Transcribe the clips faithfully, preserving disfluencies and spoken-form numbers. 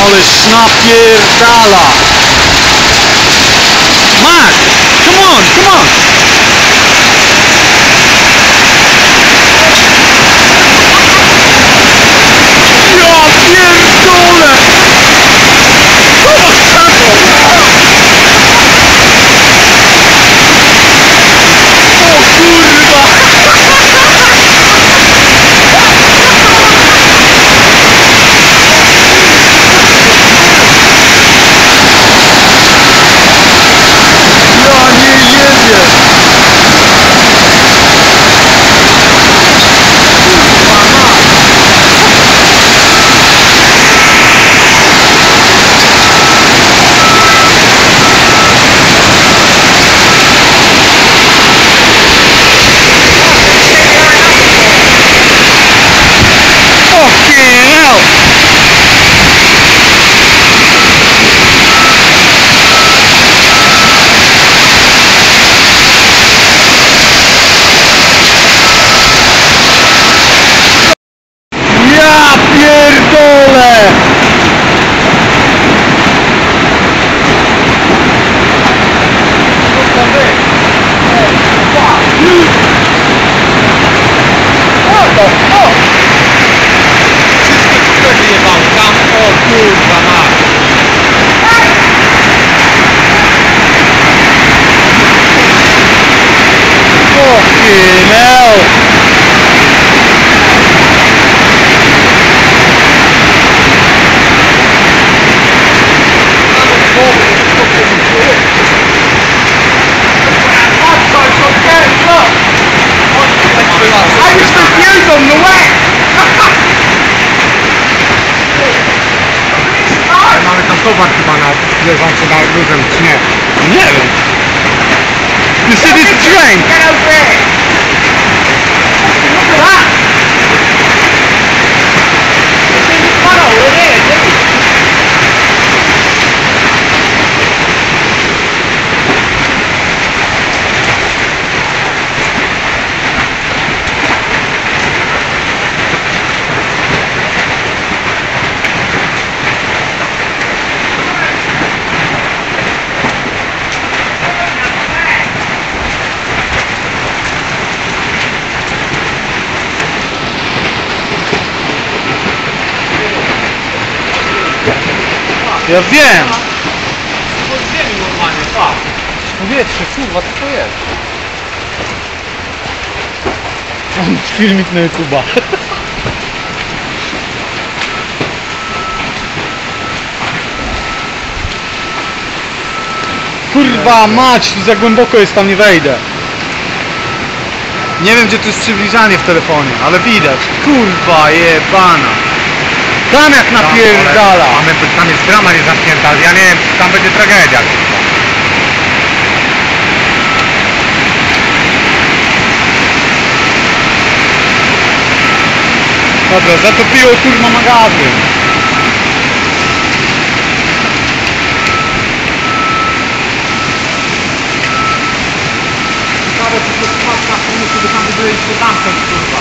Ależ napierdala! Max! Come on, come on! Ja pierdolę! Zobacz na to! O kurwa! Towar chyba na leżący na luzem, czy nie? Nie wiem. You see this train? Get out there! Look at that! This is funnel, we're there, didn't we? Ja wiem! Pod ziemi normalnie, tak. Powietrze, kurwa, co to jest? Mam filmik na YouTube'a. Kurwa mać, za głęboko jest, tam nie wejdę. Nie wiem, gdzie tu jest przybliżanie w telefonie, ale widać. Kurwa jebana. Tam jak napierdala. Mamy, tam jest brama nie zamknięta, ja nie wiem, tam będzie tragedia. Dobra, zatopiło kurwa magazyn. Ciekawe, czy to spadka w tym, żeby tam były jeszcze zamknąć, kurwa.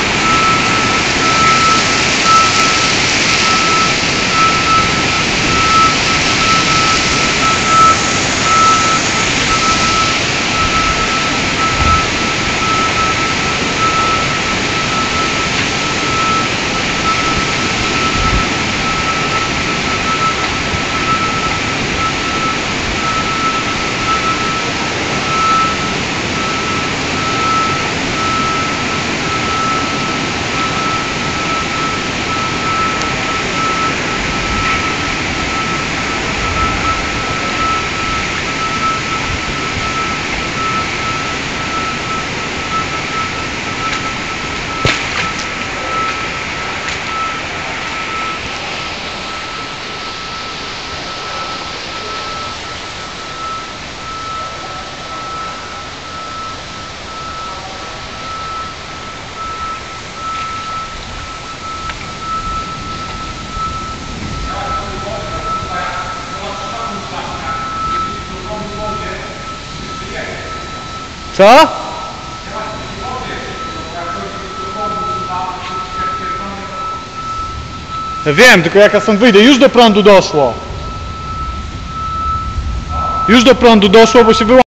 Co? Ja wiem, tylko jak ja stąd wyjdę, już do prądu doszło. Już do prądu doszło, bo się wyłączyło.